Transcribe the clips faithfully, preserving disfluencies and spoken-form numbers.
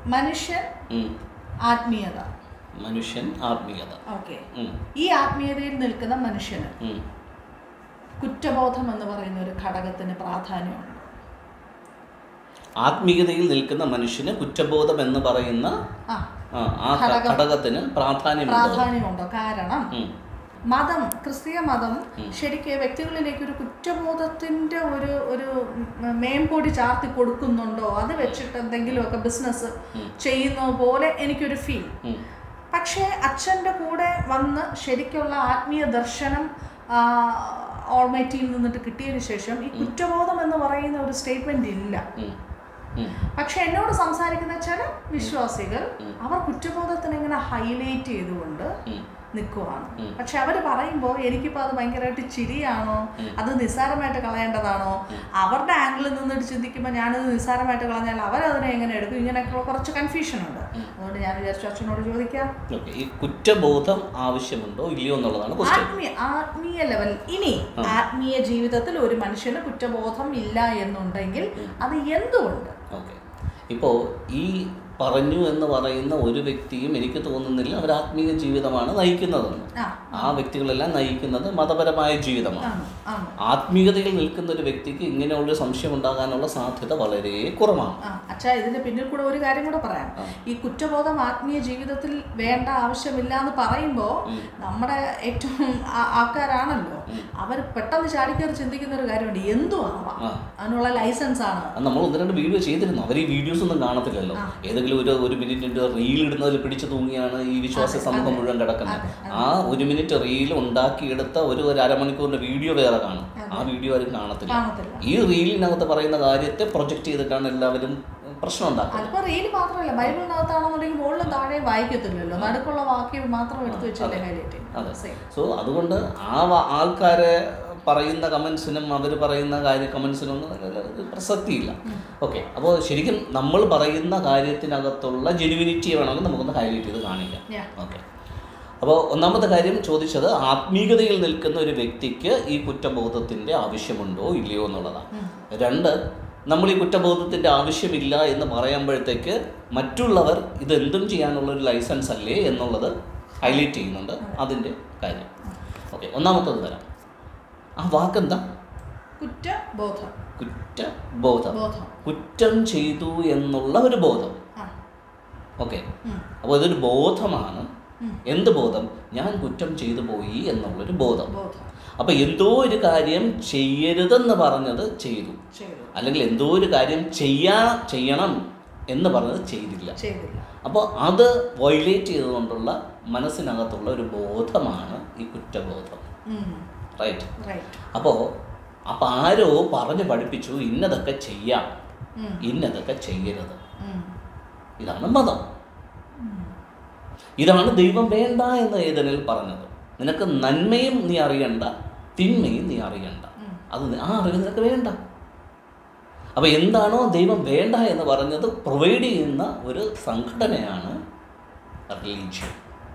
മനുഷ്യൻ ആത്മീയത മനുഷ്യൻ ആത്മീയത ഓക്കെ ഈ ആത്മീയതയിൽ നിൽക്കുന്ന മനുഷ്യന് കുറ്റബോധം എന്ന് പറയുന്ന ഒരു ഘടകത്തിന് പ്രാധാന്യമുണ്ട്. ആത്മീയതയിൽ നിൽക്കുന്ന മനുഷ്യന് കുറ്റബോധം എന്ന് പറയുന്ന ഘടകത്തിന് പ്രാധാന്യമുണ്ടോ? കാരണം മതം, ക്രിസ്തീയ മതം ശരിക്കും വ്യക്തികളിലേക്ക് ഒരു കുറ്റബോധത്തിന്റെ ഒരു ഒരു മേമ്പൊടി ചാർത്തി കൊടുക്കുന്നുണ്ടോ, അത് വെച്ചിട്ട് എന്തെങ്കിലുമൊക്കെ ബിസിനസ് ചെയ്യുന്ന പോലെ എനിക്കൊരു ഫീൽ. പക്ഷേ അച്ഛൻ്റെ കൂടെ വന്ന് ശരിക്കുള്ള ആത്മീയ ദർശനം ഓൾമൈറ്റിയിൽ നിന്നിട്ട് കിട്ടിയതിന് ശേഷം ഈ കുറ്റബോധം എന്ന് പറയുന്ന ഒരു സ്റ്റേറ്റ്മെന്റ് ഇല്ല. പക്ഷെ എന്നോട് സംസാരിക്കുന്ന ചില വിശ്വാസികൾ അവർ കുറ്റബോധത്തിന് ഇങ്ങനെ ഹൈലൈറ്റ് ചെയ്തുകൊണ്ട് നിൽക്കുവാണ്. പക്ഷെ അവർ പറയുമ്പോൾ എനിക്കിപ്പോൾ അത് ഭയങ്കരമായിട്ട് ചിരിയാണോ, അത് നിസ്സാരമായിട്ട് കളയേണ്ടതാണോ, അവരുടെ ആംഗിളിൽ നിന്നിട്ട് ചിന്തിക്കുമ്പോൾ ഞാനത് നിസ്സാരമായിട്ട് കളഞ്ഞാൽ അവരതിനെ എങ്ങനെ എടുക്കും, ഇങ്ങനെയൊക്കെയുള്ള കുറച്ച് കൺഫ്യൂഷൻ ഉണ്ട്. അതുകൊണ്ട് ഞാൻ വിചാരിച്ചു അച്ഛനോട് ചോദിക്കാം, ഈ കുറ്റബോധം ആവശ്യമുണ്ടോ ഇല്ലയോ എന്നുള്ളതാണ് ആത്മീയ ആത്മീയ ലെവൽ. ഇനി ആത്മീയ ജീവിതത്തിൽ ഒരു മനുഷ്യന് കുറ്റബോധം ഇല്ല എന്നുണ്ടെങ്കിൽ അത് എന്തുകൊണ്ട്? ഓക്കെ, ഇപ്പോൾ ഈ പറഞ്ഞു എന്ന് പറയുന്ന ഒരു വ്യക്തിയും എനിക്ക് തോന്നുന്നില്ല അവർ ആത്മീയ ജീവിതമാണ് നയിക്കുന്നതെന്ന്. ആ വ്യക്തികളെല്ലാം നയിക്കുന്നത് മതപരമായ ജീവിതമാണ്. ആത്മീയതയിൽ നിൽക്കുന്ന ഒരു വ്യക്തിക്ക് ഇങ്ങനെയുള്ള സംശയം ഉണ്ടാകാനുള്ള സാധ്യത വളരെ കുറവാണ്. അച്ഛാ, ഇതിന്റെ പിന്നിൽ കൂടെ ഒരു കാര്യം കൂടെ പറയാം. ഈ കുറ്റബോധം ആത്മീയ ജീവിതത്തിൽ വേണ്ട ആവശ്യമില്ല എന്ന് പറയുമ്പോൾ നമ്മുടെ ഏറ്റവും ആൾക്കാരാണല്ലോ, അവർ പെട്ടെന്ന് ചാടിക്കയറി ചിന്തിക്കുന്ന ഒരു കാര്യമുണ്ട്, എന്തു ആവാം, അതിനുള്ള ലൈസൻസ് ആണ്. നമ്മൾ ഒന്ന് രണ്ട് വീഡിയോ ചെയ്തിരുന്നു, അവർ ഈ വീഡിയോസ് ഒന്നും കാണത്തില്ലല്ലോ. ഏതെങ്കിലും ഒരു ഒരു മിനിറ്റിന്റെ റീൽ ഇടുന്നതിൽ പിടിച്ചു തൂങ്ങിയാണ് ഈ വിശ്വാസ സമൂഹം മുഴുവൻ കിടക്കുന്നത്. ആ ഒരു മിനിറ്റ് റീൽ ഉണ്ടാക്കിയെടുത്ത ഒരു ഒരു അരമണിക്കൂറിന്റെ വീഡിയോ വേറെ കാണും, ആ വീഡിയോ ആരും കാണത്തില്ല. ഈ റീലിനകത്ത് പറയുന്ന കാര്യത്തെ പ്രൊജക്ട് ചെയ്തിട്ടാണ് എല്ലാവരും പ്രശ്നം ഉണ്ടാക്കുന്നത്. അതിപ്പോ റീൽ മാത്രമല്ല, ബൈബിളിനകത്താണെന്നുണ്ടെങ്കിൽ മുകളിലും താഴെ വായിക്കത്തില്ലല്ലോ, നടുക്കുള്ള വാക്യം മാത്രം എടുത്തു വെച്ചല്ലേ ഹൈലൈറ്റ്. അതെ, സോ അതുകൊണ്ട് ആ ആൾക്കാരെ പറയുന്ന കമൻസിനും അവർ പറയുന്ന കാര്യ കമൻസിനൊന്നും പ്രസക്തിയില്ല. ഓക്കെ, അപ്പോൾ ശരിക്കും നമ്മൾ പറയുന്ന കാര്യത്തിനകത്തുള്ള ജെനുവിനിറ്റി വേണമെങ്കിൽ നമുക്കൊന്ന് ഹൈലൈറ്റ് ചെയ്ത് കാണിക്കാം. ഓക്കെ, അപ്പോൾ ഒന്നാമത്തെ കാര്യം ചോദിച്ചത് ആത്മീയതയിൽ നിൽക്കുന്ന ഒരു വ്യക്തിക്ക് ഈ കുറ്റബോധത്തിൻ്റെ ആവശ്യമുണ്ടോ ഇല്ലയോ എന്നുള്ളതാണ്. രണ്ട്, നമ്മൾ ഈ കുറ്റബോധത്തിൻ്റെ ആവശ്യമില്ല എന്ന് പറയുമ്പോഴത്തേക്ക് മറ്റുള്ളവർ ഇതെന്തും ചെയ്യാനുള്ളൊരു ലൈസൻസ് അല്ലേ എന്നുള്ളത് ഹൈലൈറ്റ് ചെയ്യുന്നുണ്ട്, അതിൻ്റെ കാര്യം. ഓക്കെ, ഒന്നാമത്തത് തരാം. ആ വാക്കെന്താ? കുറ്റബോധം. കുറ്റബോധം, കുറ്റം ചെയ്തു എന്നുള്ള ഒരു ബോധം. ഓക്കെ, അപ്പോൾ ഇതൊരു ബോധമാണ്. എന്ത് ബോധം? ഞാൻ കുറ്റം ചെയ്തു പോയി എന്നുള്ളൊരു ബോധം. അപ്പൊ എന്തോ ഒരു കാര്യം ചെയ്യരുതെന്ന് പറഞ്ഞത് ചെയ്തു, അല്ലെങ്കിൽ എന്തോ ഒരു കാര്യം ചെയ്യാ ചെയ്യണം എന്ന് പറഞ്ഞത് ചെയ്തില്ല. അപ്പോൾ അത് വയലേറ്റ് ചെയ്തുകൊണ്ടുള്ള മനസ്സിനകത്തുള്ള ഒരു ബോധമാണ് ഈ കുറ്റബോധം. റൈറ്റ്. അപ്പോൾ അപ്പോൾ ആരോ പറഞ്ഞു പഠിപ്പിച്ചു ഇന്നതൊക്കെ ചെയ്യാം, ഇന്നതൊക്കെ ചെയ്യരുത്. ഇതാണ് മതം. ഇതാണ് ദൈവം വേണ്ട എന്ന് ഏദനിൽ പറഞ്ഞത്. നിനക്ക് നന്മയും നീ അറിയണ്ട, തിന്മയും നീ അറിയണ്ട. അത് ആ അറിവ് നിനക്ക് വേണ്ട. അപ്പോൾ എന്താണോ ദൈവം വേണ്ട എന്ന് പറഞ്ഞത് പ്രൊവൈഡ് ചെയ്യുന്ന ഒരു സംഘടനയാണ് റിലീജിയൻ.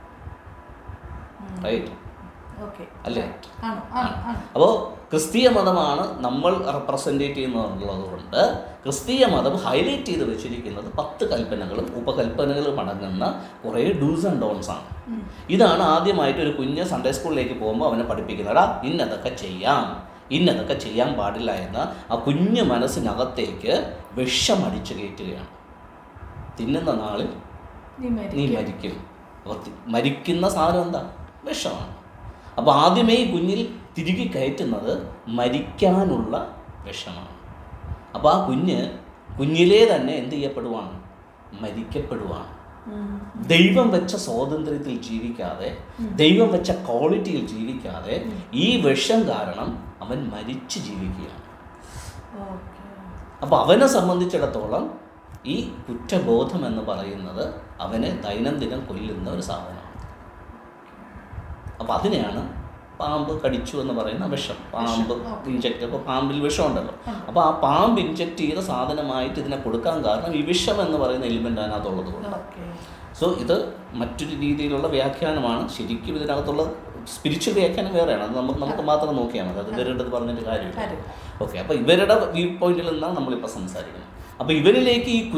റൈറ്റ് അല്ലേ? അപ്പോൾ ക്രിസ്തീയ മതമാണ് നമ്മൾ റെപ്രസെൻറ്റേറ്റ് ചെയ്യുന്നതുള്ളത് കൊണ്ട് ക്രിസ്തീയ മതം ഹൈലൈറ്റ് ചെയ്ത് വെച്ചിരിക്കുന്നത് പത്ത് കൽപ്പനകളും ഉപകൽപ്പനകളും അടങ്ങുന്ന കുറേ ഡൂസ് ആൻഡ് ഡോൺസ് ആണ്. ഇതാണ് ആദ്യമായിട്ട് ഒരു കുഞ്ഞ് സൺഡേ സ്കൂളിലേക്ക് പോകുമ്പോൾ അവനെ പഠിപ്പിക്കുന്നതാ, ഇന്നതൊക്കെ ചെയ്യാം, ഇന്നതൊക്കെ ചെയ്യാൻ പാടില്ല എന്ന് ആ കുഞ്ഞു മനസ്സിനകത്തേക്ക് വിഷമടിച്ചു കയറ്റുകയാണ്. തിന്നുന്ന നാളിൽ നീ മരിക്കും. അപ്പോൾ മരിക്കുന്ന സാധനം എന്താ? വിഷമാണ്. അപ്പോൾ ആദ്യമേ ഈ കുഞ്ഞിൽ തിരികെ കയറ്റുന്നത് മരിക്കാനുള്ള വിഷമാണ്. അപ്പോൾ ആ കുഞ്ഞ് കുഞ്ഞിലേ തന്നെ എന്ത് ചെയ്യപ്പെടുവാണ്? മരിക്കപ്പെടുവാണ്. ദൈവം വെച്ച സ്വാതന്ത്ര്യത്തിൽ ജീവിക്കാതെ, ദൈവം വെച്ച ക്വാളിറ്റിയിൽ ജീവിക്കാതെ ഈ വിഷം കാരണം അവൻ മരിച്ച് ജീവിക്കുകയാണ്. അപ്പോൾ അവനെ സംബന്ധിച്ചിടത്തോളം ഈ കുറ്റബോധം എന്ന് പറയുന്നത് അവനെ ദൈനംദിനം കൊല്ലുന്ന ഒരു സാധനമാണ്. അപ്പോൾ അതിനെയാണ് പാമ്പ് കടിച്ചു എന്ന് പറയുന്ന വിഷം, പാമ്പ് ഇൻജക്റ്റ്. അപ്പോൾ പാമ്പിൽ വിഷം ഉണ്ടല്ലോ, അപ്പോൾ ആ പാമ്പ് ഇൻജക്റ്റ് ചെയ്ത സാധനമായിട്ട് ഇതിനെ കൊടുക്കാൻ കാരണം ഈ വിഷം എന്ന് പറയുന്ന എലിമെൻ്റ് അതിനകത്തുള്ളത് കൊണ്ട്. സോ ഇത് മറ്റൊരു രീതിയിലുള്ള വ്യാഖ്യാനമാണ്. ശരിക്കും ഇതിനകത്തുള്ള സ്പിരിച്വൽ വ്യാഖ്യാനം വേറെയാണ്. അത് നമുക്ക് നമുക്ക് മാത്രം നോക്കിയാൽ മതി, അത് ഇവരുടെ പറഞ്ഞിട്ട് കാര്യമില്ല. ഓക്കെ, അപ്പോൾ ഇവരുടെ വ്യൂ പോയിന്റിൽ നിന്നാണ് നമ്മളിപ്പോൾ സംസാരിക്കുന്നത്. അപ്പോൾ ഇവരിലേക്ക് ഈ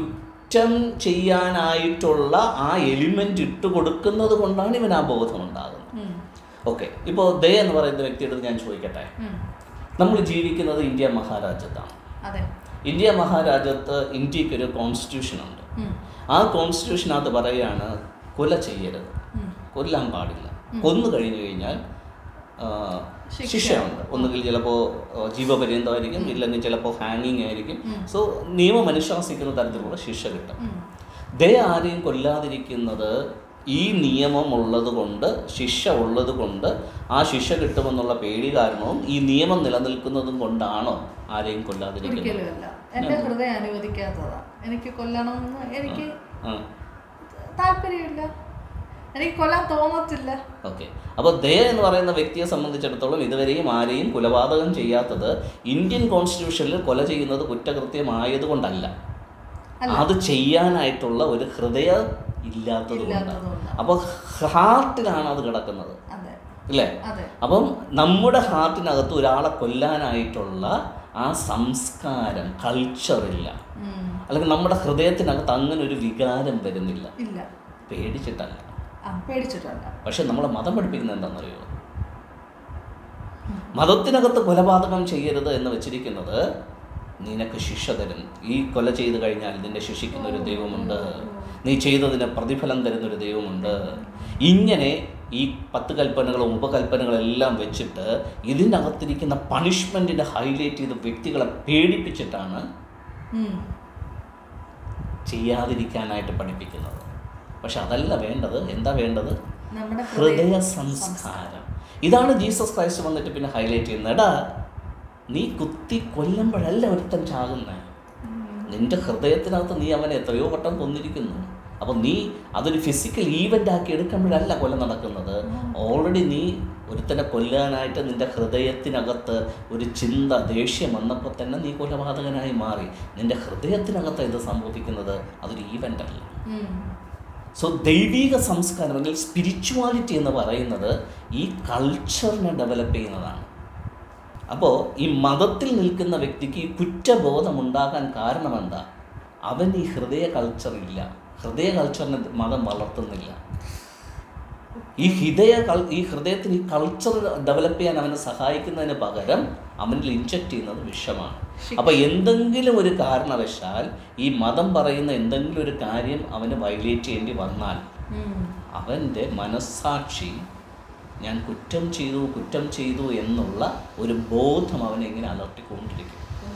കുറ്റം ചെയ്യാനായിട്ടുള്ള ആ എലിമെൻ്റ് ഇട്ട് കൊടുക്കുന്നത് കൊണ്ടാണ് ഇവൻ ആ ബോധം ഉണ്ടാകുന്നത്. ഓക്കെ, ഇപ്പോൾ ദേ എന്ന് പറയുന്ന വ്യക്തിയുടെ ഞാൻ ചോദിക്കട്ടെ, നമ്മൾ ജീവിക്കുന്നത് ഇന്ത്യ മഹാരാജ്യത്താണ്. ഇന്ത്യ മഹാരാജ്യത്ത് ഇന്ത്യക്കൊരു കോൺസ്റ്റിറ്റ്യൂഷനുണ്ട്. ആ കോൺസ്റ്റിറ്റ്യൂഷനകത്ത് പറയുകയാണ് കൊല ചെയ്യരുത്, കൊല്ലാൻ പാടില്ല, കൊന്നു കഴിഞ്ഞു കഴിഞ്ഞാൽ ശിക്ഷയുണ്ട്. ഒന്നുകിൽ ചിലപ്പോൾ ജീവപര്യന്തമായിരിക്കും, ഇല്ലെങ്കിൽ ചിലപ്പോൾ ഹാങ്ങിങ് ആയിരിക്കും. സോ നിയമം അനുശാസിക്കുന്ന തരത്തിലുള്ള ശിക്ഷ കിട്ടും. ദേ ആരെയും കൊല്ലാതിരിക്കുന്നത് ഈ നിയമം ഉള്ളത് കൊണ്ട്, ശിക്ഷ ഉള്ളത് കൊണ്ട്, ആ ശിക്ഷ കിട്ടുമെന്നുള്ള പേടി കാരണവും ഈ നിയമം നിലനിൽക്കുന്നതും കൊണ്ടാണോ ആരെയും കൊല്ലാതിരിക്കുന്നത്? എൻ്റെ ഹൃദയം അനുവദിക്കാത്തതാ. എനിക്ക് കൊല്ലണമെന്ന് എനിക്ക് താല്പര്യമില്ല, എനിക്ക് കൊല്ലാൻ തോന്നത്തില്ല. ഓക്കെ, അപ്പോൾ ദേ എന്ന് പറയുന്ന വ്യക്തിയെ സംബന്ധിച്ചിടത്തോളം ഇതുവരെയും ആരെയും കൊലപാതകം ചെയ്യാത്തത് ഇന്ത്യൻ കോൺസ്റ്റിറ്റ്യൂഷനിൽ കൊല ചെയ്യുന്നത് കുറ്റകൃത്യമായത് കൊണ്ടല്ല, അത് ചെയ്യാനായിട്ടുള്ള ഒരു ഹൃദയം ഇല്ലാത്തത് കൊണ്ടാണ്. അപ്പോൾ ഹാർട്ടിലാണ് അത് കിടക്കുന്നത്, അല്ലേ? അപ്പം നമ്മുടെ ഹാർട്ടിനകത്ത് ഒരാളെ കൊല്ലാനായിട്ടുള്ള ആ സംസ്കാരം, കൾച്ചറില്ല, അല്ലെങ്കിൽ നമ്മുടെ ഹൃദയത്തിനകത്ത് അങ്ങനെ ഒരു വികാരം വരുന്നില്ല. പേടിച്ചിട്ടല്ല, പേടിച്ചിട്ടല്ല. പക്ഷെ നമ്മളെ മതം പഠിപ്പിക്കുന്നത് എന്താണെന്നറിയോ? മതത്തിനകത്ത് കൊലപാതകം ചെയ്യരുത് എന്ന് വെച്ചിരിക്കുന്നത് നിനക്ക് ശിക്ഷ തരും. ഈ കൊല ചെയ്ത് കഴിഞ്ഞാൽ നിന്നെ ശിക്ഷിക്കുന്ന ഒരു ദൈവമുണ്ട്, നീ ചെയ്തതിന് പ്രതിഫലം തരുന്നൊരു ദൈവമുണ്ട്. ഇങ്ങനെ ഈ പത്ത് കൽപ്പനകളും ഉപകൽപ്പനകളെല്ലാം വെച്ചിട്ട് ഇതിനകത്തിരിക്കുന്ന പണിഷ്മെൻറ്റിനെ ഹൈലൈറ്റ് ചെയ്ത് വ്യക്തികളെ പേടിപ്പിച്ചിട്ടാണ് ചെയ്യാതിരിക്കാനായിട്ട് പഠിപ്പിക്കുന്നത്. പക്ഷെ അതല്ല വേണ്ടത്. എന്താ വേണ്ടത്? ഹൃദയ സംസ്കാരം. ഇതാണ് ജീസസ് ക്രൈസ്റ്റ് വന്നിട്ട് പിന്നെ ഹൈലൈറ്റ് ചെയ്യുന്നത്. എടാ, നീ കുത്തി കൊല്ലുമ്പോഴല്ല ഒരുത്തൻ ചാകുന്നത്, നിന്റെ ഹൃദയത്തിനകത്ത് നീ അവനെ എത്രയോ വട്ടം കൊന്നിരിക്കുന്നു. അപ്പം നീ അതൊരു ഫിസിക്കൽ ഈവൻ്റ് ആക്കി എടുക്കുമ്പോഴല്ല കൊല നടക്കുന്നത്. ഓൾറെഡി നീ ഒരുത്തനെ കൊല്ലാനായിട്ട് നിന്റെ ഹൃദയത്തിനകത്ത് ഒരു ചിന്ത, ദേഷ്യം വന്നപ്പോൾ തന്നെ നീ കൊലപാതകനായി മാറി. നിന്റെ ഹൃദയത്തിനകത്ത് ഇത് സംഭവിക്കുന്നത് അതൊരു ഈവൻ്റ് അല്ല. സോ ദൈവിക സംസ്കാരം അല്ലെങ്കിൽ സ്പിരിച്വാലിറ്റി എന്ന് പറയുന്നത് ഈ കൾച്ചറിനെ ഡെവലപ്പ് ചെയ്യുന്നതാണ്. അപ്പോൾ ഈ മതത്തിൽ നിൽക്കുന്ന വ്യക്തിക്ക് ഈ കുറ്റബോധം ഉണ്ടാകാൻ കാരണം എന്താ? അവൻ ഈ ഹൃദയ കൾച്ചറില്ല, ഹൃദയ കൾച്ചറിനെ മതം വളർത്തുന്നില്ല. ഈ ഹൃദയ ഈ ഹൃദയത്തിന് ഈ കൾച്ചർ ഡെവലപ്പ് ചെയ്യാൻ അവനെ സഹായിക്കുന്നതിന് പകരം അവനിൽ ഇൻജക്റ്റ് ചെയ്യുന്നത് വിഷമാണ്. അപ്പോൾ എന്തെങ്കിലും ഒരു കാരണവശാൽ ഈ മതം പറയുന്ന എന്തെങ്കിലും ഒരു കാര്യം അവന് വയലേറ്റ് ചെയ്യേണ്ടി വന്നാൽ അവൻ്റെ മനസ്സാക്ഷി ഞാൻ കുറ്റം ചെയ്തു കുറ്റം ചെയ്തു എന്നുള്ള ഒരു ബോധം അവനെ ഇങ്ങനെ അലർട്ടിക്കൊണ്ടിരിക്കും.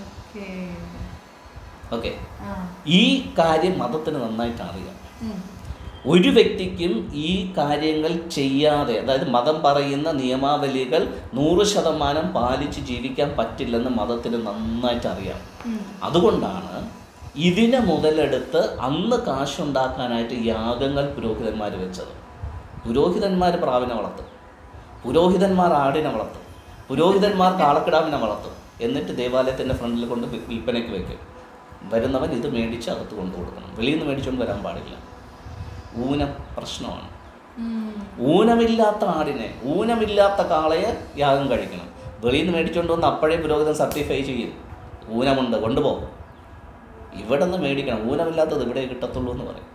ഓക്കെ, ഈ കാര്യം മതത്തിന് നന്നായിട്ട് അറിയാം. ഒരു വ്യക്തിക്കും ഈ കാര്യങ്ങൾ ചെയ്യാതെ, അതായത് മതം പറയുന്ന നിയമാവലികൾ നൂറ് ശതമാനം പാലിച്ച് ജീവിക്കാൻ പറ്റില്ലെന്ന് മതത്തിന് നന്നായിട്ട് അറിയാം. അതുകൊണ്ടാണ് ഇതിനെ മുതലെടുത്ത് അന്ന് കാശുണ്ടാക്കാനായിട്ട് യാഗങ്ങൾ പുരോഹിതന്മാർ വെച്ചത്. പുരോഹിതന്മാർ പ്രാവിനെ വളർത്തും, പുരോഹിതന്മാർ ആടിനെ വളർത്തും, പുരോഹിതന്മാർ കാളക്കിടാവിനെ വളർത്തും. എന്നിട്ട് ദേവാലയത്തിൻ്റെ ഫ്രണ്ടിൽ കൊണ്ട് വിൽപ്പനയ്ക്ക് വയ്ക്കും. വരുന്നവൻ ഇത് മേടിച്ച് അകത്ത് കൊണ്ടു കൊടുക്കണം. വെളിയിൽ നിന്ന് മേടിച്ചുകൊണ്ട് വരാൻ പാടില്ല. ഊനം പ്രശ്നമാണ്. ഊനമില്ലാത്ത ആടിനെ, ഊനമില്ലാത്ത കാളയെ യാഗം കഴിക്കണം. വെളിയിൽ നിന്ന് മേടിച്ചുകൊണ്ട് വന്ന് അപ്പോഴേ പുരോഹിതൻ സർട്ടിഫൈ ചെയ്യും, ഊനമുണ്ട്, കൊണ്ടുപോകും. ഇവിടെ നിന്ന് മേടിക്കണം, ഊനമില്ലാത്തത് ഇവിടെ കിട്ടത്തുള്ളൂ എന്ന് പറയും.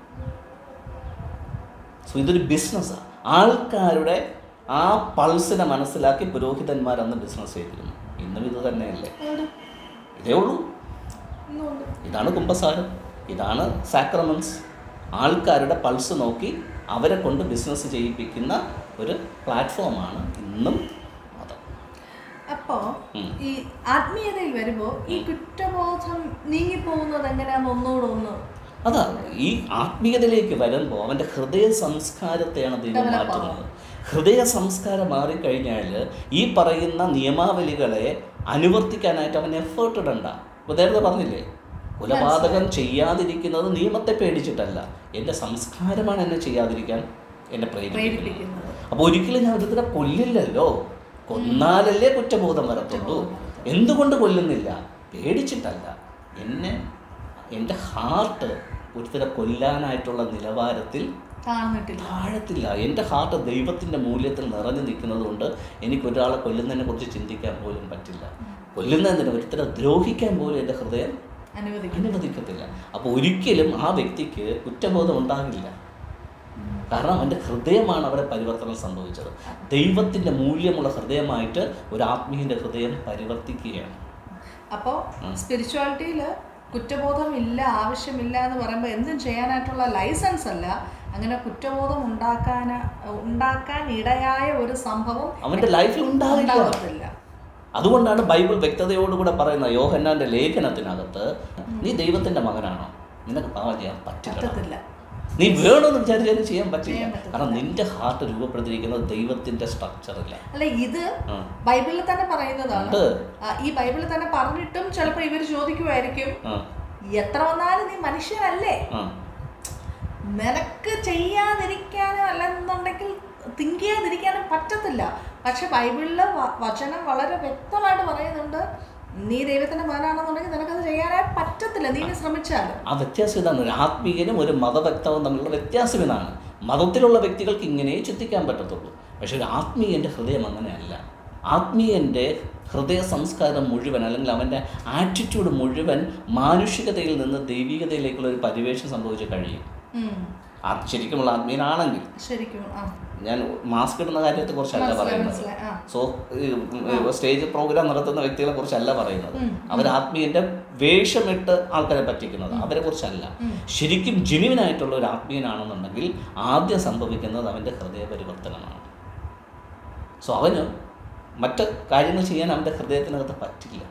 സോ ഇതൊരു ബിസിനസ്സാണ്. ആൾക്കാരുടെ ആ പൾസിനെ മനസ്സിലാക്കി പുരോഹിതന്മാരന്ന് ബിസിനസ് ചെയ്തിരുന്നു. ഇന്നും ഇത് തന്നെയല്ലേ? ഇതേ ഉള്ളൂ. ഇതാണ് കുമ്പസാരം, ഇതാണ് സാക്രമെന്റ്സ്. ആൾക്കാരുടെ പൾസ് നോക്കി അവരെ കൊണ്ട് ബിസിനസ് ചെയ്യിപ്പിക്കുന്ന ഒരു പ്ലാറ്റ്ഫോമാണ് ഇന്നും മതം. അപ്പോൾ ഈ ആത്മീയതയിൽ വരുമ്പോൾ ഈ കുറ്റബോധം നീങ്ങിപ്പോകുന്നത് എങ്ങനെയാണെന്ന് ഒന്നുകൂടെ ഒന്ന്. അതാ, ഈ ആത്മീയതയിലേക്ക് വരുമ്പോൾ അവൻ്റെ ഹൃദയ സംസ്കാരത്തെയാണ് ദൈവം മാറ്റുന്നത്. ഹൃദയ സംസ്കാരം മാറിക്കഴിഞ്ഞാൽ ഈ പറയുന്ന നിയമാവലികളെ അനുവർത്തിക്കാനായിട്ട് അവൻ എഫേർട്ട് ഇടണ്ട. ഇപ്പോൾ നേരത്തെ പറഞ്ഞില്ലേ, കൊലപാതകം ചെയ്യാതിരിക്കുന്നത് നിയമത്തെ പേടിച്ചിട്ടല്ല, എൻ്റെ സംസ്കാരമാണ് എന്നെ ചെയ്യാതിരിക്കാൻ എന്നെ പ്രേരിപ്പിക്കുന്നത്. അപ്പോൾ ഒരിക്കലും ഞാൻ ഒരുത്തരെ കൊല്ലില്ലല്ലോ, കൊന്നാലല്ലേ കുറ്റബോധം വരത്തുള്ളൂ. എന്തുകൊണ്ട് കൊല്ലുന്നില്ല? പേടിച്ചിട്ടല്ല, എന്നെ എൻ്റെ ഹാർട്ട് ഒരുത്തരെ കൊല്ലാനായിട്ടുള്ള നിലവാരത്തിൽ താഴത്തില്ല. എൻ്റെ ഹാർട്ട് ദൈവത്തിൻ്റെ മൂല്യത്തിൽ നിറഞ്ഞു നിൽക്കുന്നത് കൊണ്ട് എനിക്കൊരാളെ കൊല്ലുന്നതിനെ കുറിച്ച് ചിന്തിക്കാൻ പോലും പറ്റില്ല. കൊല്ലുന്നതിന് ഒരുത്തരെ ദ്രോഹിക്കാൻ പോലും എൻ്റെ ഹൃദയം അനുവദിക്കത്തില്ല. അപ്പോൾ ഒരിക്കലും ആ വ്യക്തിക്ക് കുറ്റബോധം ഉണ്ടാകില്ല. കാരണം അവൻ്റെ ഹൃദയമാണ് അവിടെ പരിവർത്തനം സംഭവിച്ചത്. ദൈവത്തിൻ്റെ മൂല്യമുള്ള ഹൃദയമായിട്ട് ഒരു ആത്മീയൻ്റെ ഹൃദയം പരിവർത്തിക്കുകയാണ്. അപ്പോൾ സ്പിരിച്വാലിറ്റിയിൽ കുറ്റബോധം ഇല്ല, ആവശ്യമില്ല എന്ന് പറയുമ്പോൾ എന്തും ചെയ്യാനായിട്ടുള്ള ലൈസൻസ് അല്ല, അങ്ങനെ കുറ്റബോധം ഉണ്ടാക്കാൻ ഉണ്ടാക്കാൻ ഇടയായ ഒരു സംഭവം അവൻ്റെ ലൈഫിൽ ഉണ്ടാകില്ല. അതുകൊണ്ടാണ് ബൈബിൾ വ്യക്തതയോടുകൂടെ പറയുന്നത് യോഹന്നാന്റെ ലേഖനത്തിനകത്ത്, നീ ദൈവത്തിൻ്റെ മകനാണോ, നിനക്ക് പാപം ചെയ്യാൻ പറ്റില്ല. നീ വേണമെന്ന് വിചാരിച്ചാലും ചെയ്യാൻ പറ്റില്ല. കാരണം നിന്റെ ഹാർട്ട് രൂപപ്പെടുത്തിയിരിക്കുന്നത് ദൈവത്തിന്റെ സ്ട്രക്ചറില്ല. അല്ല, ഇത് ബൈബിളിൽ തന്നെ പറയുന്നതാണ്. ഈ ബൈബിളിൽ തന്നെ പറഞ്ഞിട്ടും ചിലപ്പോൾ ഇവർ ചോദിക്കുമായിരിക്കും, എത്ര വന്നാലും നീ മനുഷ്യനല്ലേ, നിനക്ക് ചെയ്യാതിരിക്കാനോ അല്ലെന്നുണ്ടെങ്കിൽ തിങ്ക് ചെയ്യാതിരിക്കാനും പറ്റത്തില്ല. പക്ഷെ ബൈബിളിലെ വചനം വളരെ വ്യക്തമായിട്ട് പറയുന്നുണ്ട്, നീ ദൈവത്തിന്റെ മകനാണെന്നുണ്ടെങ്കിൽ നിനക്കത് ചെയ്യാനായി പറ്റത്തില്ല, നീ ശ്രമിച്ചാലും. ആ വ്യത്യാസം ഇതാണ്. ഒരു ആത്മീയനും ഒരു മതവക്താവും തമ്മിലുള്ള വ്യത്യാസം ഇതാണ്. മതത്തിലുള്ള വ്യക്തികൾക്ക് ഇങ്ങനെ ചിന്തിക്കാൻ പറ്റത്തുള്ളൂ. പക്ഷെ ഒരു ആത്മീയൻ്റെ ഹൃദയം അങ്ങനെയല്ല. ആത്മീയൻ്റെ ഹൃദയ സംസ്കാരം മുഴുവൻ, അല്ലെങ്കിൽ അവൻ്റെ ആറ്റിറ്റ്യൂഡ് മുഴുവൻ മാനുഷികതയിൽ നിന്ന് ദൈവികതയിലേക്കുള്ള ഒരു പരിവേഷം സംഭവിച്ച് കഴിയും. ശരിക്കുമുള്ള ആത്മീയനാണെങ്കിൽ. ശരിക്കും ഞാൻ മാസ്ക് ഇടുന്ന കാര്യത്തെ കുറിച്ചല്ല പറയുന്നത്, സോ സ്റ്റേജ് പ്രോഗ്രാം നടത്തുന്ന വ്യക്തികളെ കുറിച്ചല്ല പറയുന്നത്. അവർ ആത്മീയന്റെ വേഷമിട്ട് ആൾക്കാരെ പറ്റിക്കുന്നത്, അവരെ കുറിച്ചല്ല. ശരിക്കും ജെന്യുവിനായിട്ടുള്ള ഒരു ആത്മീയനാണെന്നുണ്ടെങ്കിൽ ആദ്യം സംഭവിക്കുന്നത് അവൻ്റെ ഹൃദയ പരിവർത്തനമാണ്. സോ അവന് മറ്റ് കാര്യങ്ങൾ ചെയ്യാൻ അവൻ്റെ ഹൃദയത്തിനകത്ത് പറ്റില്ല.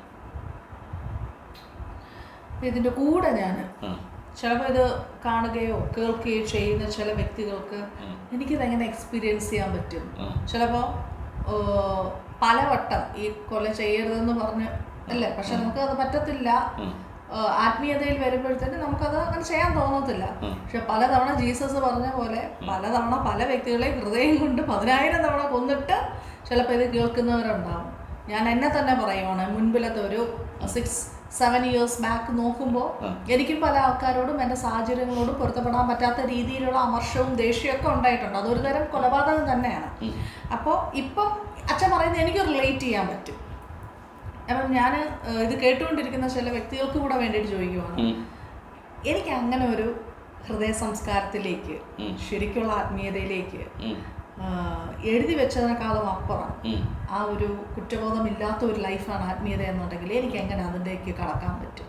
ഇതിൻ്റെ കൂടെ ഞാൻ ചിലപ്പോൾ ഇത് കാണുകയോ കേൾക്കുകയോ ചെയ്യുന്ന ചില വ്യക്തികൾക്ക് എനിക്കിതെങ്ങനെ എക്സ്പീരിയൻസ് ചെയ്യാൻ പറ്റും. ചിലപ്പോൾ പലവട്ടം ഈ കൊല ചെയ്യരുതെന്ന് പറഞ്ഞ് അല്ലേ, പക്ഷെ നമുക്ക് അത് പറ്റത്തില്ല. ആത്മീയതയിൽ വരുമ്പോഴത്തേന് നമുക്കത് അങ്ങനെ ചെയ്യാൻ തോന്നത്തില്ല. പക്ഷെ പലതവണ ജീസസ് പറഞ്ഞ പോലെ പലതവണ പല വ്യക്തികളെ ഹൃദയം കൊണ്ട് പതിനായിരം തവണ കൊന്നിട്ട് ചിലപ്പോൾ ഇത് കേൾക്കുന്നവരുണ്ടാവും. ഞാൻ എന്നെ തന്നെ പറയുവാണ്, മുൻപിലത്തെ ഒരു സിക്സ് സെവൻ ഇയേഴ്സ് ബാക്ക് നോക്കുമ്പോൾ എനിക്കും പല ആൾക്കാരോടും എൻ്റെ സാഹചര്യങ്ങളോടും പൊരുത്തപ്പെടാൻ പറ്റാത്ത രീതിയിലുള്ള അമർഷവും ദേഷ്യമൊക്കെ ഉണ്ടായിട്ടുണ്ട്. അതൊരു തരം കൊലപാതകം തന്നെയാണ്. അപ്പോൾ ഇപ്പം അച്ഛൻ പറയുന്നത് എനിക്ക് റിലേറ്റ് ചെയ്യാൻ പറ്റും. അപ്പം ഞാൻ ഇത് കേട്ടുകൊണ്ടിരിക്കുന്ന ചില വ്യക്തികൾക്ക് കൂടെ വേണ്ടിയിട്ട് ചോദിക്കുവാണ്, എനിക്ക് അങ്ങനെ ഒരു ഹൃദയ സംസ്കാരത്തിലേക്ക്, ശരിക്കുള്ള ആത്മീയതയിലേക്ക് എഴുതി വെച്ചതിനേക്കാളും അപ്പുറം ആ ഒരു കുറ്റബോധമില്ലാത്ത ഒരു ലൈഫാണ് ആത്മീയത എന്നുണ്ടെങ്കിൽ എനിക്ക് എങ്ങനെ അതിൻ്റെക്ക് കടക്കാൻ പറ്റും?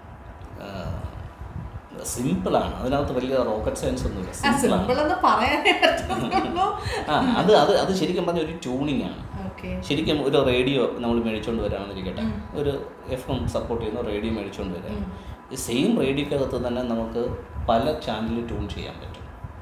സിമ്പിളാണ്, അതിനകത്ത് വലിയ റോക്കറ്റ് സയൻസ് ഒന്നുമില്ല. സിമ്പിളെന്ന് പറയാനേ പറ്റുള്ളൂ. അത് അത് അത് ശരിക്കും പറഞ്ഞ ഒരു ട്യൂണിങ് ആണ്. ശരിക്കും ഒരു റേഡിയോ നമ്മൾ മേടിച്ചുകൊണ്ട് വരാമെന്നിരിക്കട്ടെ, ഒരു എഫ് എം സപ്പോർട്ട് ചെയ്യുന്ന റേഡിയോ മേടിച്ചുകൊണ്ട് വരാം. ഈ സെയിം റേഡിയോക്കകത്ത് തന്നെ നമുക്ക് പല ചാനൽ ട്യൂൺ ചെയ്യാൻ പറ്റും,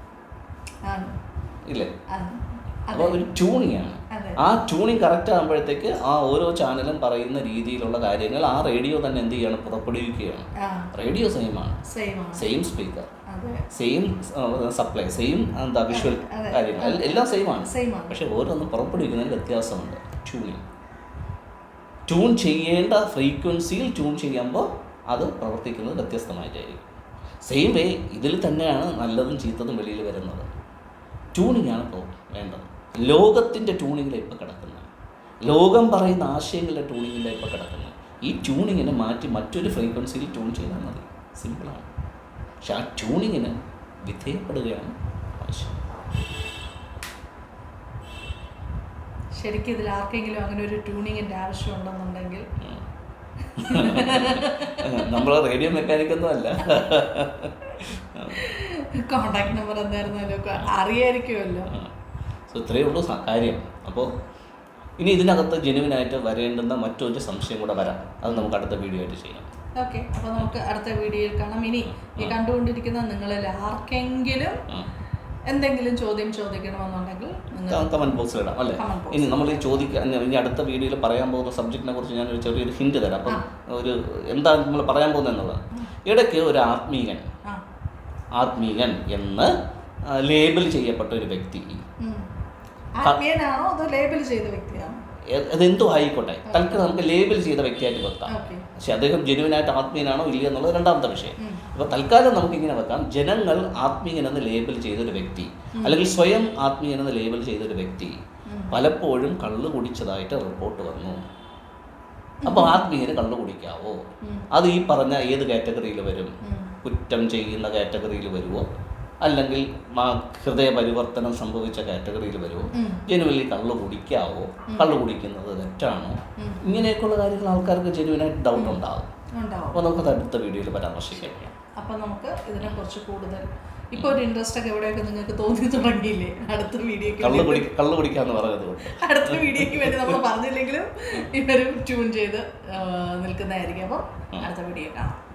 ഇല്ലേ? അപ്പോൾ ഒരു ട്യൂണിങ് ആണ്. ആ ട്യൂണിങ് കറക്റ്റ് ആകുമ്പോഴത്തേക്ക് ആ ഓരോ ചാനലും പറയുന്ന രീതിയിലുള്ള കാര്യങ്ങൾ ആ റേഡിയോ തന്നെ എന്ത് ചെയ്യാണ്, പുറപ്പെടുവിക്കുകയാണ്. റേഡിയോ സെയിം ആണ്, same speaker, same supply, same എന്താ വിഷ്വൽ കാര്യങ്ങൾ എല്ലാം സെയിം ആണ്. പക്ഷെ ഓരോന്നും പുറപ്പെടുവിക്കുന്നതിന് വ്യത്യാസമുണ്ട്. ട്യൂണിങ് ട്യൂൺ ചെയ്യേണ്ട ഫ്രീക്വൻസിയിൽ ട്യൂൺ ചെയ്യുമ്പോൾ അത് പ്രവർത്തിക്കുന്നത് വ്യത്യസ്തമായിട്ടായിരിക്കും. സെയിം വേ ഇതിൽ തന്നെയാണ് നല്ലതും ചീത്തതും വെളിയിൽ വരുന്നത്. ട്യൂണിങ് ആണ് ഇപ്പോൾ വേണ്ടത്. ലോകത്തിൻ്റെ ട്യൂണിങ്ങിലാണ് ഇപ്പോൾ കിടക്കുന്നത്, ലോകം പറയുന്ന ആശയങ്ങളുടെ ട്യൂണിങ്ങിലാണ് ഇപ്പോൾ കിടക്കുന്നത്. ഈ ട്യൂണിങ്ങിനെ മാറ്റി മറ്റൊരു ഫ്രീക്വൻസിയിൽ ട്യൂൺ ചെയ്താൽ മതി, സിമ്പിളാണ്. പക്ഷെ ആ ട്യൂണിങ്ങിന് വിധേയപ്പെടുകയാണ് ആവശ്യം. ശരിക്കും ഇതിൽ ആർക്കെങ്കിലും അങ്ങനെ ഒരു ട്യൂണിങ്ങിൻ്റെ ആവശ്യം ഉണ്ടെന്നുണ്ടെങ്കിൽ നമ്മൾ റേഡിയോ മെക്കാനിക്കൊന്നും അല്ല, കോണ്ടാക്ട് നമ്പർ എന്തായിരുന്നല്ലോ അറിയായിരിക്കുമല്ലോ. സോ ഇത്രയേ ഉള്ളൂ കാര്യം. അപ്പോൾ ഇനി ഇതിനകത്ത് ജെനുവിനായിട്ട് വരേണ്ടുന്ന മറ്റൊരു സംശയം കൂടെ വരാം, അത് നമുക്ക് അടുത്ത വീഡിയോ ആയിട്ട് ചെയ്യാം. ഓക്കെ, അപ്പോൾ നമുക്ക് അടുത്ത വീഡിയോയിൽ കാണാം. ഇനി ഈ കണ്ടുകൊണ്ടിരിക്കുന്ന നിങ്ങളിൽ ആർക്കെങ്കിലും എന്തെങ്കിലും ചോദ്യം ചോദിക്കണമെന്നുണ്ടെങ്കിൽ കമന്റ് ബോക്സിൽ ഇടാം അല്ലേ. ഇനി നമ്മൾ ഈ ചോദിക്കാൻ ഇനി അടുത്ത വീഡിയോയിൽ പറയാൻ പോകുന്ന സബ്ജക്റ്റിനെ കുറിച്ച് ഞാനൊരു ചെറിയൊരു ഹിന്റ് തരാം. അപ്പം ഒരു എന്താണ് നമ്മൾ പറയാൻ പോകുന്നത് എന്നുള്ളത്. ഇടയ്ക്ക് ഒരു ആത്മീയൻ ആത്മീയൻ എന്ന് ലേബിൾ ചെയ്യപ്പെട്ട ഒരു വ്യക്തി, ആത്മീയനാണോ അതോ ലേബിൾ ചെയ്ത വ്യക്തിയാണോ, അതെന്തോ ആയിക്കോട്ടെ, തൽക്കാലം നമുക്ക് ലേബിൾ ചെയ്ത വ്യക്തിയായിട്ട് വെക്കാം. പക്ഷെ അദ്ദേഹം ജെനുവിനായിട്ട് ആത്മീയനാണോ ഇല്ല എന്നുള്ളത് രണ്ടാമത്തെ വിഷയം. അപ്പോൾ തൽക്കാലം നമുക്കിങ്ങനെ വെക്കാം, ജനങ്ങൾ ആത്മീയനെന്ന് ലേബിൾ ചെയ്തൊരു വ്യക്തി അല്ലെങ്കിൽ സ്വയം ആത്മീയനെന്ന് ലേബിൾ ചെയ്തൊരു വ്യക്തി പലപ്പോഴും കള്ളു കുടിച്ചതായിട്ട് റിപ്പോർട്ട് വന്നു. അപ്പോൾ ആത്മീയന് കള്ളു കുടിക്കാവോ? അത് ഈ പറഞ്ഞ ഏത് കാറ്റഗറിയിൽ വരും? കുറ്റം ചെയ്യുന്ന കാറ്റഗറിയിൽ വരുമോ, അല്ലെങ്കിൽ ഹൃദയ പരിവർത്തനം സംഭവിച്ച കാറ്റഗറിയിൽ വരുമോ? ജനുവലി കള്ളു കുടിക്കാവോ? കള്ളു കുടിക്കുന്നത് തെറ്റാണോ? ഇങ്ങനെയൊക്കെയുള്ള കാര്യങ്ങൾ ആൾക്കാർക്ക് ജനുവിനായിട്ട് ഡൗട്ട് ഉണ്ടാകും. അപ്പോൾ നമുക്കത് അടുത്ത വീഡിയോയിൽ പരാമർശിക്കാം. അപ്പം നമുക്ക് ഇതിനെക്കുറിച്ച് കൂടുതൽ ഇപ്പോൾ ഒരു ഇൻട്രസ്റ്റ് ഒക്കെ എവിടെയൊക്കെ നിങ്ങൾക്ക് തോന്നി തുടങ്ങിയില്ലേ? അടുത്ത വീഡിയോക്ക് കള്ളു കുടി കള്ളു കുടിക്കാന്ന് പറയുന്നത് അടുത്ത വീഡിയോക്ക് വേണ്ടി നമ്മൾ പറഞ്ഞില്ലെങ്കിലും ഇവരും ട്യൂൺ ചെയ്ത് നിൽക്കുന്നതായിരിക്കും. അപ്പം അടുത്ത വീഡിയോ കാണാം.